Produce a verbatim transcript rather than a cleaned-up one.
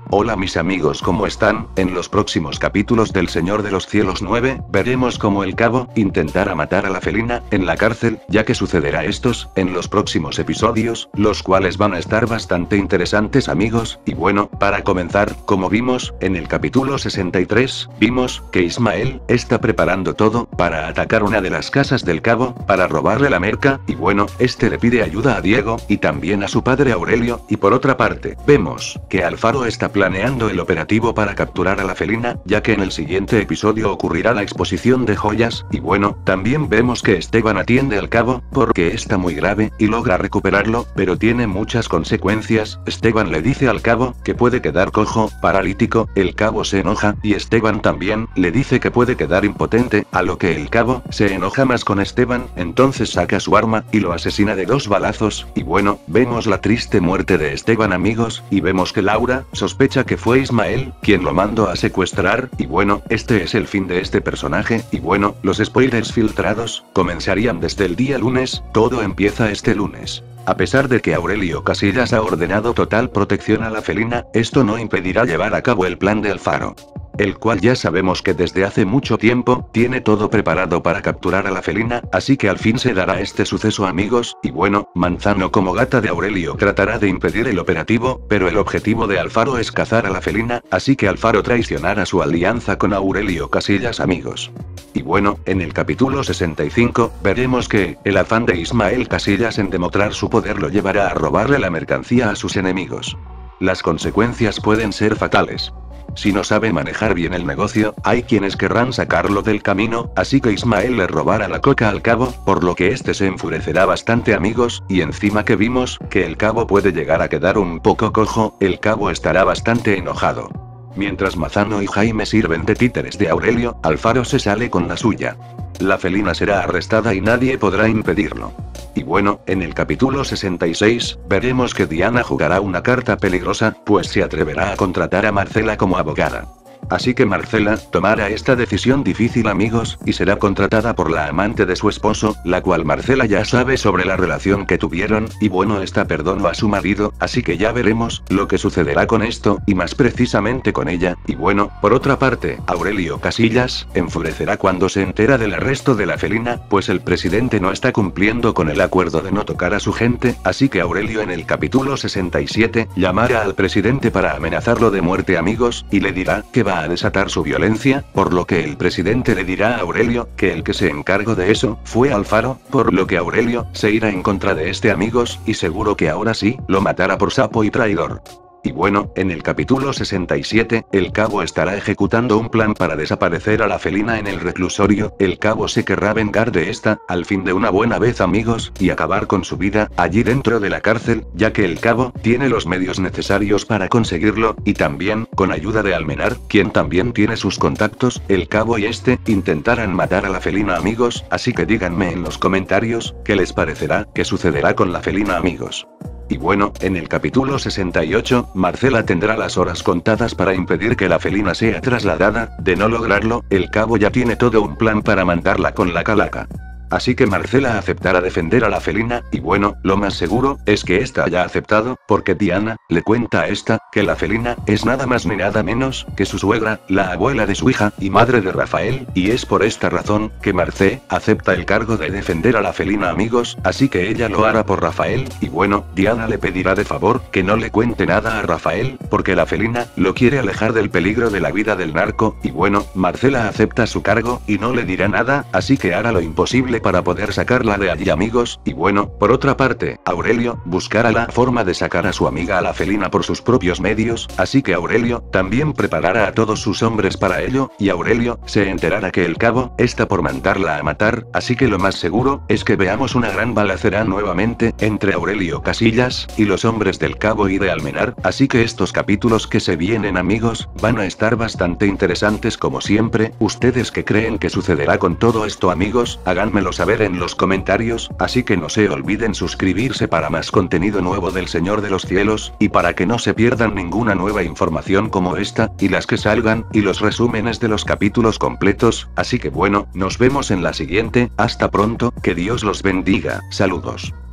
Hola mis amigos, ¿cómo están? En los próximos capítulos del Señor de los Cielos nueve, veremos cómo el cabo intentará matar a la felina en la cárcel, ya que sucederá estos en los próximos episodios, los cuales van a estar bastante interesantes amigos, y bueno, para comenzar, como vimos, en el capítulo sesenta y tres, vimos que Ismael está preparando todo para atacar una de las casas del cabo, para robarle la merca, y bueno, este le pide ayuda a Diego, y también a su padre Aurelio, y por otra parte, vemos que Alfaro está planeando el operativo para capturar a la felina, ya que en el siguiente episodio ocurrirá la exposición de joyas, y bueno, también vemos que Esteban atiende al cabo, porque está muy grave, y logra recuperarlo, pero tiene muchas consecuencias. Esteban le dice al cabo que puede quedar cojo, paralítico, el cabo se enoja, y Esteban también le dice que puede quedar impotente, a lo que el cabo se enoja más con Esteban, entonces saca su arma, y lo asesina de dos balazos, y bueno, vemos la triste muerte de Esteban amigos, y vemos que Laura sospecha que fue Ismael quien lo mandó a secuestrar, y bueno, este es el fin de este personaje, y bueno, los spoilers filtrados comenzarían desde el día lunes, todo empieza este lunes. A pesar de que Aurelio Casillas ha ordenado total protección a la felina, esto no impedirá llevar a cabo el plan de Alfaro, el cual ya sabemos que desde hace mucho tiempo, tiene todo preparado para capturar a la felina, así que al fin se dará este suceso amigos, y bueno, Manzano como gata de Aurelio tratará de impedir el operativo, pero el objetivo de Alfaro es cazar a la felina, así que Alfaro traicionará su alianza con Aurelio Casillas amigos. Y bueno, en el capítulo sesenta y cinco, veremos que, el afán de Ismael Casillas en demostrar su poder lo llevará a robarle la mercancía a sus enemigos. Las consecuencias pueden ser fatales. Si no sabe manejar bien el negocio, hay quienes querrán sacarlo del camino, así que Ismael le robará la coca al cabo, por lo que este se enfurecerá bastante amigos, y encima que vimos que el cabo puede llegar a quedar un poco cojo, el cabo estará bastante enojado. Mientras Manzano y Jaime sirven de títeres de Aurelio, Alfaro se sale con la suya. La felina será arrestada y nadie podrá impedirlo. Y bueno, en el capítulo sesenta y seis, veremos que Diana jugará una carta peligrosa, pues se atreverá a contratar a Marcela como abogada. Así que Marcela tomará esta decisión difícil amigos, y será contratada por la amante de su esposo, la cual Marcela ya sabe sobre la relación que tuvieron, y bueno esta perdonó a su marido, así que ya veremos lo que sucederá con esto, y más precisamente con ella, y bueno, por otra parte, Aurelio Casillas enfurecerá cuando se entera del arresto de la felina, pues el presidente no está cumpliendo con el acuerdo de no tocar a su gente, así que Aurelio en el capítulo sesenta y siete, llamará al presidente para amenazarlo de muerte amigos, y le dirá que va a desatar su violencia, por lo que el presidente le dirá a Aurelio que el que se encargó de eso fue Alfaro, por lo que Aurelio se irá en contra de este amigos, y seguro que ahora sí, lo matará por sapo y traidor. Y bueno, en el capítulo sesenta y siete, el cabo estará ejecutando un plan para desaparecer a la felina en el reclusorio, el cabo se querrá vengar de esta, al fin de una buena vez amigos, y acabar con su vida, allí dentro de la cárcel, ya que el cabo tiene los medios necesarios para conseguirlo, y también, con ayuda de Almenar, quien también tiene sus contactos, el cabo y este, intentarán matar a la felina amigos, así que díganme en los comentarios, qué les parecerá, que sucederá con la felina amigos. Y bueno, en el capítulo sesenta y ocho, Marcela tendrá las horas contadas para impedir que la felina sea trasladada, de no lograrlo, el cabo ya tiene todo un plan para mandarla con la calaca. Así que Marcela aceptará defender a la felina, y bueno, lo más seguro, es que esta haya aceptado, porque Diana le cuenta a esta, que la felina es nada más ni nada menos que su suegra, la abuela de su hija, y madre de Rafael, y es por esta razón, que Marce acepta el cargo de defender a la felina amigos, así que ella lo hará por Rafael, y bueno, Diana le pedirá de favor, que no le cuente nada a Rafael, porque la felina lo quiere alejar del peligro de la vida del narco, y bueno, Marcela acepta su cargo, y no le dirá nada, así que hará lo imposible para poder sacarla de allí amigos, y bueno, por otra parte, Aurelio buscará la forma de sacar a su amiga a la felina por sus propios medios, así que Aurelio también preparará a todos sus hombres para ello, y Aurelio se enterará que el cabo está por mandarla a matar, así que lo más seguro es que veamos una gran balacera nuevamente entre Aurelio Casillas y los hombres del cabo y de Almenar, así que estos capítulos que se vienen amigos, van a estar bastante interesantes como siempre. ¿Ustedes qué creen que sucederá con todo esto amigos? Háganmelo saber en los comentarios, así que no se olviden suscribirse para más contenido nuevo del Señor de los Cielos, y para que no se pierdan ninguna nueva información como esta, y las que salgan, y los resúmenes de los capítulos completos, así que bueno, nos vemos en la siguiente, hasta pronto, que Dios los bendiga, saludos.